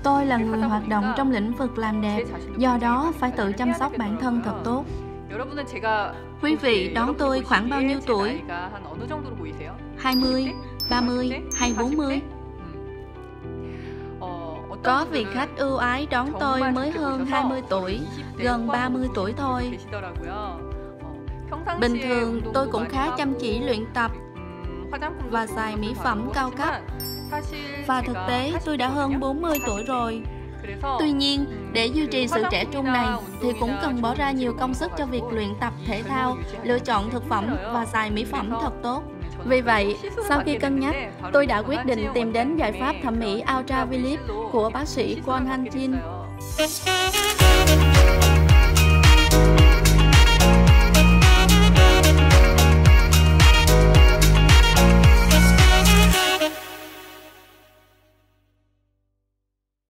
Tôi là người hoạt động trong lĩnh vực làm đẹp, do đó phải tự chăm sóc bản thân thật tốt. Quý vị đón tôi khoảng bao nhiêu tuổi? 20, 30 hay 40? Có vị khách ưu ái đón tôi mới hơn 20 tuổi, gần 30 tuổi thôi. Bình thường tôi cũng khá chăm chỉ luyện tập và xài mỹ phẩm cao cấp. Và thực tế tôi đã hơn 40 tuổi rồi. Tuy nhiên, để duy trì sự trẻ trung này thì cũng cần bỏ ra nhiều công sức cho việc luyện tập thể thao, lựa chọn thực phẩm và xài mỹ phẩm thật tốt. Vì vậy, sau khi cân nhắc, tôi đã quyết định tìm đến giải pháp thẩm mỹ Ultraviolet của bác sĩ Kwon Han Jin.